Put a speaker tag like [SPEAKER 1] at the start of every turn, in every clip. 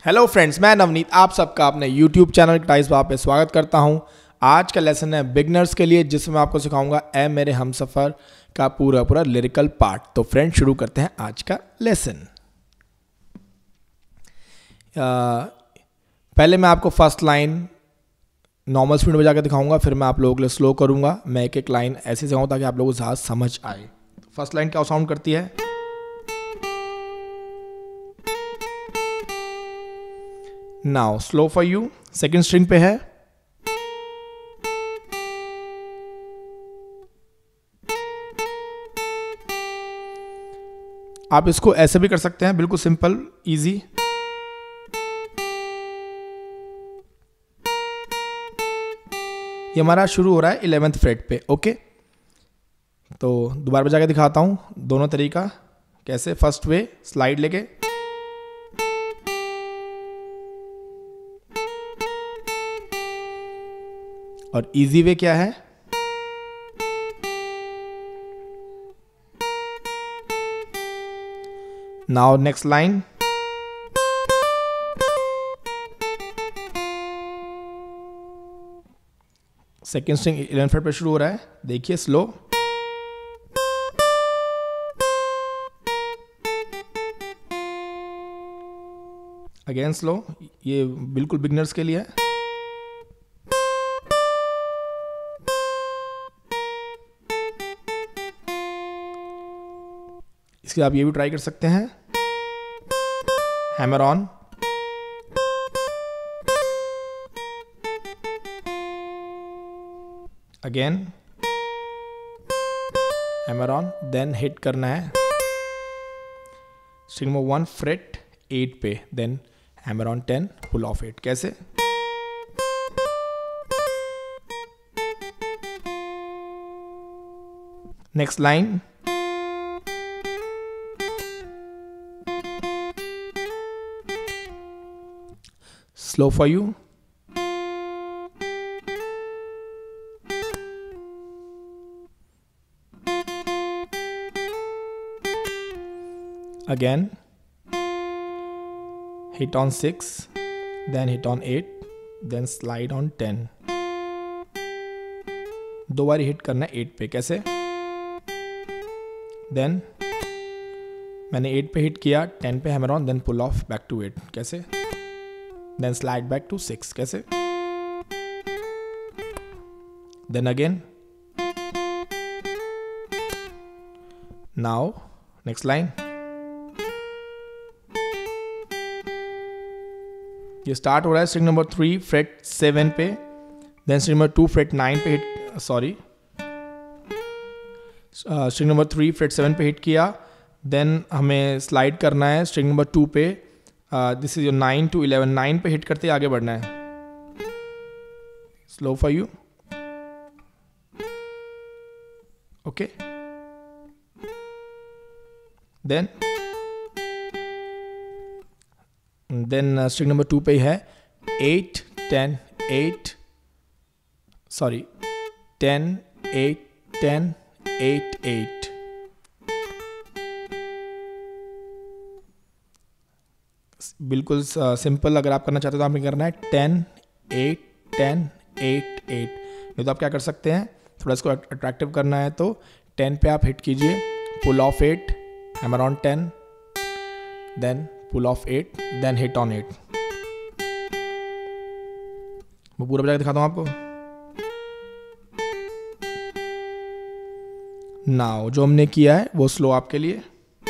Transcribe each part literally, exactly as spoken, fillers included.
[SPEAKER 1] Hello friends, मैं नवनीत आप सबका अपने यूट्यूब चैनल टाइस बाप पे स्वागत करता हूं। आज का लेसन है बिगनर्स के लिए, जिसमें मैं आपको सिखाऊंगा ए मेरे हमसफ़र का पूरा पूरा लिरिकल पार्ट। तो फ्रेंड्स शुरू करते हैं आज का लेसन। पहले मैं आपको फर्स्ट लाइन नॉर्मल स्पीड में बजा के दिखाऊंगा, फिर मैं आप लोगों के लिए स्लो करूंगा। मैं एक एक लाइन ऐसे सिखाऊँ ताकि आप लोगों को ज़्यादा समझ आए। फर्स्ट लाइन क्या साउंड करती है? Now slow for you, second string पे है। आप इसको ऐसे भी कर सकते हैं, बिल्कुल सिंपल इजी। ये हमारा शुरू हो रहा है इलेवेंथ फ्रेट पे। ओके, तो दोबारा बजा के दिखाता हूं दोनों तरीका कैसे। फर्स्ट वे स्लाइड लेके, और इजी वे क्या है? Now next line, second string eleventh fret पे शुरू हो रहा है। देखिए स्लो, अगेन स्लो। ये बिल्कुल बिगनर्स के लिए है। इसके आप ये भी ट्राई कर सकते हैं, hammer on, again hammer on, then hit करना है string number one fret eight पे, then hammer on ten, pull off eight. कैसे? Next line, slow for you, again hit on six, then hit on eight, then slide on ten। दो बार hit करना है eight पे। कैसे? Then मैंने eight पे हिट किया, टेन पे hammer on, then pull off back to eight. कैसे? then slide back to six। कैसे? then again, now next line, ये स्टार्ट हो रहा है string number three fret seven पे, then string number two fret nine पे hit, sorry string number three fret seven पे hit किया, देन हमें स्लाइड करना है स्ट्रिंग नंबर टू पे। This is your nine to eleven, nine पे hit करते आगे बढ़ना है। Slow for you, okay. Then then string number two पे ही है eight ten eight, sorry ten eight ten eight eight. बिल्कुल सिंपल अगर आप करना चाहते हो तो आपने करना है ten eight ten eight eight. नहीं तो आप क्या कर सकते हैं, थोड़ा इसको अट्रैक्टिव करना है तो टेन पे आप हिट कीजिए, pull off eight, hammer on ten, then pull off eight, then hit on eight. मैं पूरा बजा के दिखाता हूँ आपको। नाउ जो हमने किया है वो स्लो आपके लिए।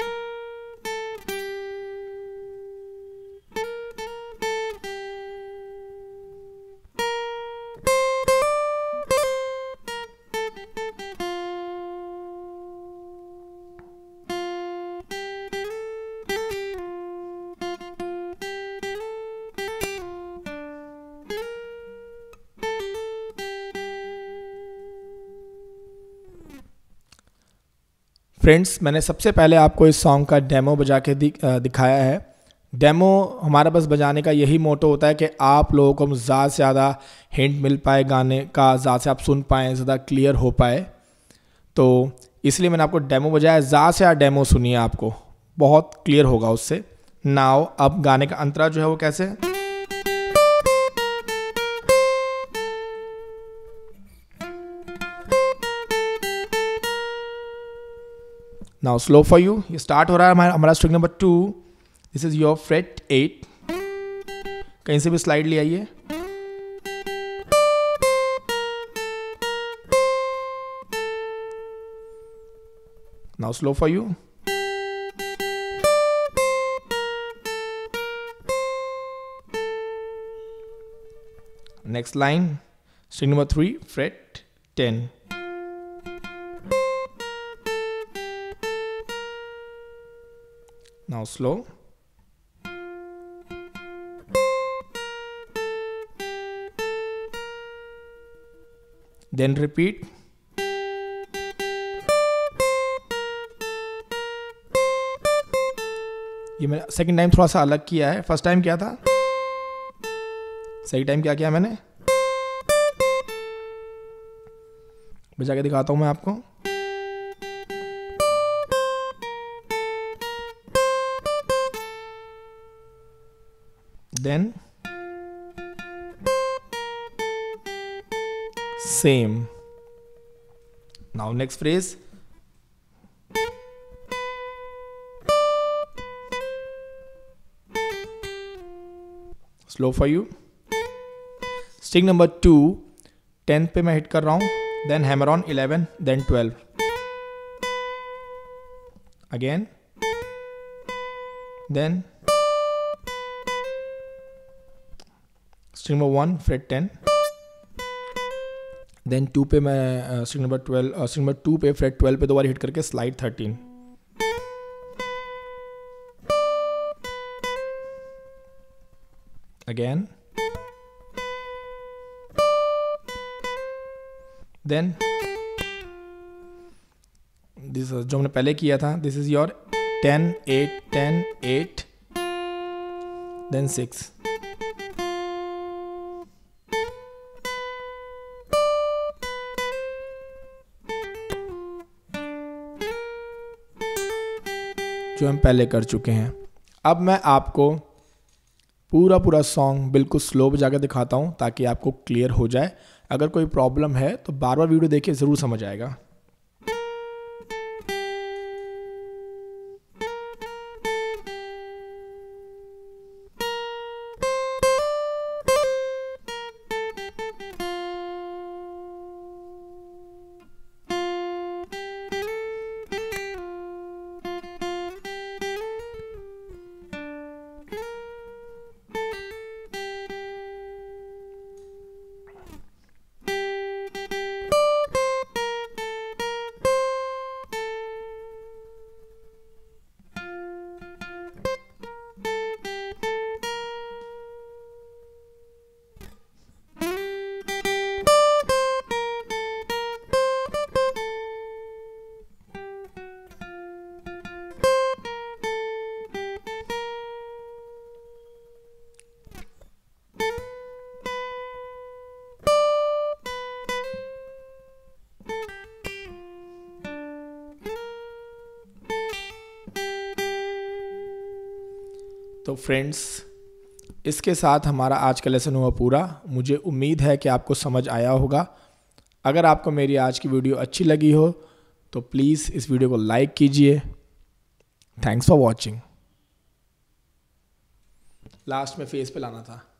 [SPEAKER 1] फ्रेंड्स, मैंने सबसे पहले आपको इस सॉन्ग का डेमो बजा के दि, दिखाया है। डेमो हमारा बस बजाने का यही मोटो होता है कि आप लोगों को ज़्यादा से ज़्यादा हिंट मिल पाए गाने का, ज़्यादा से आप सुन पाएँ, ज़्यादा क्लियर हो पाए। तो इसलिए मैंने आपको डेमो बजाया। ज़्यादा से ज़्यादा डेमो सुनिए, आपको बहुत क्लियर होगा उससे। नाउ अब गाने का अंतरा जो है वो कैसे, नाउ स्लो फॉर यू। ये स्टार्ट हो रहा है हमारा हमारा string number two, this is your fret eight, कहीं से भी स्लाइड ले आइए। Now slow for you. Next line, string number three, fret ten. Now slow. Then repeat. ये मैंने सेकंड टाइम थोड़ा सा अलग किया है। फर्स्ट टाइम क्या था, सही टाइम क्या किया मैंने, बजा के दिखाता हूं मैं आपको। Then same. Now next phrase, slow for you. String number two, tenth पे मैं हिट कर रहा हूं, then hammer on eleven, then twelve, again, then string number one fret ten, then two पे मैं string number twelve string number two पे fret twelve पे दो बार हिट करके slide thirteen, again, then this जो हमने पहले किया था, this is your ten eight ten eight, then six, जो हम पहले कर चुके हैं। अब मैं आपको पूरा पूरा सॉन्ग बिल्कुल स्लो बजा के दिखाता हूँ ताकि आपको क्लियर हो जाए। अगर कोई प्रॉब्लम है तो बार बार वीडियो देखिए, ज़रूर समझ आएगा। तो फ्रेंड्स, इसके साथ हमारा आज का लेसन हुआ पूरा। मुझे उम्मीद है कि आपको समझ आया होगा। अगर आपको मेरी आज की वीडियो अच्छी लगी हो तो प्लीज़ इस वीडियो को लाइक कीजिए। Thanks for watching. लास्ट में फेस पे लाना था।